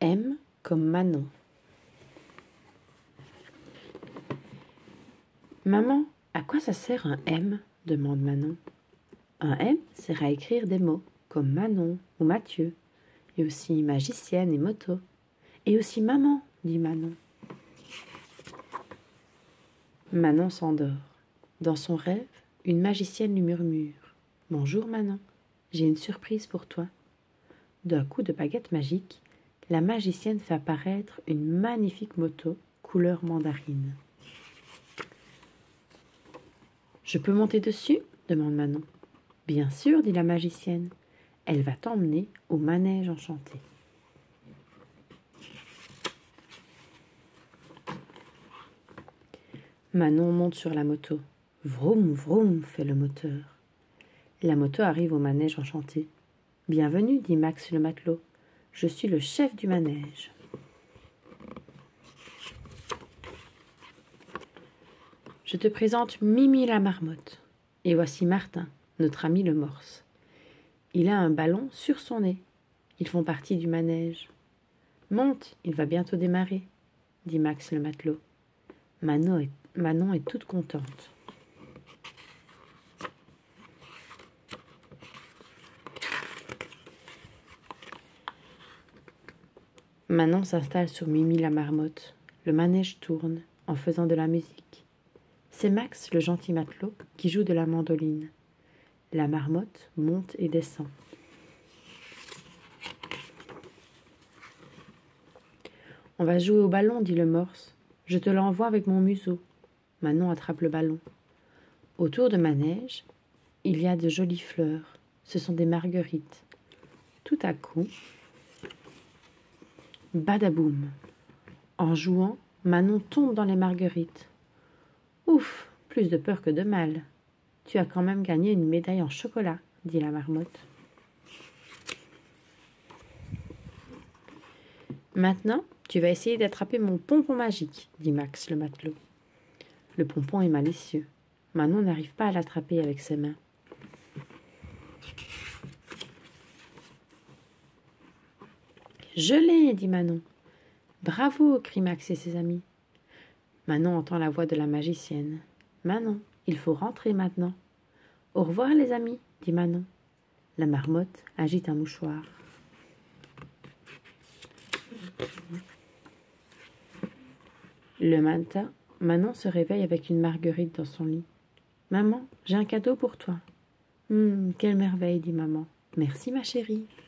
M comme Manon. Maman, à quoi ça sert un M? Demande Manon. Un M sert à écrire des mots, comme Manon ou Mathieu, et aussi magicienne et moto. Et aussi maman, dit Manon. Manon s'endort. Dans son rêve, une magicienne lui murmure. Bonjour Manon, j'ai une surprise pour toi. D'un coup de baguette magique, la magicienne fait apparaître une magnifique moto couleur mandarine. Je peux monter dessus? Demande Manon. Bien sûr, dit la magicienne. Elle va t'emmener au manège enchanté. Manon monte sur la moto. Vroom, vroom, fait le moteur. La moto arrive au manège enchanté. Bienvenue, dit Max le matelot. Je suis le chef du manège. Je te présente Mimi la marmotte. Et voici Martin, notre ami le morse. Il a un ballon sur son nez. Ils font partie du manège. Monte, il va bientôt démarrer, dit Max le matelot. Manon est toute contente. Manon s'installe sur Mimi la marmotte. Le manège tourne en faisant de la musique. C'est Max, le gentil matelot, qui joue de la mandoline. La marmotte monte et descend. On va jouer au ballon, dit le morse. Je te l'envoie avec mon museau. Manon attrape le ballon. Autour de manège, il y a de jolies fleurs. Ce sont des marguerites. Tout à coup, badaboum. En jouant, Manon tombe dans les marguerites. Ouf, plus de peur que de mal. Tu as quand même gagné une médaille en chocolat, dit la marmotte. Maintenant, tu vas essayer d'attraper mon pompon magique, dit Max le matelot. Le pompon est malicieux. Manon n'arrive pas à l'attraper avec ses mains. Je l'ai, dit Manon. Bravo, crie Max et ses amis. Manon entend la voix de la magicienne. Manon, il faut rentrer maintenant. Au revoir les amis, dit Manon. La marmotte agite un mouchoir. Le matin, Manon se réveille avec une marguerite dans son lit. Maman, j'ai un cadeau pour toi. Quelle merveille, dit maman. Merci ma chérie.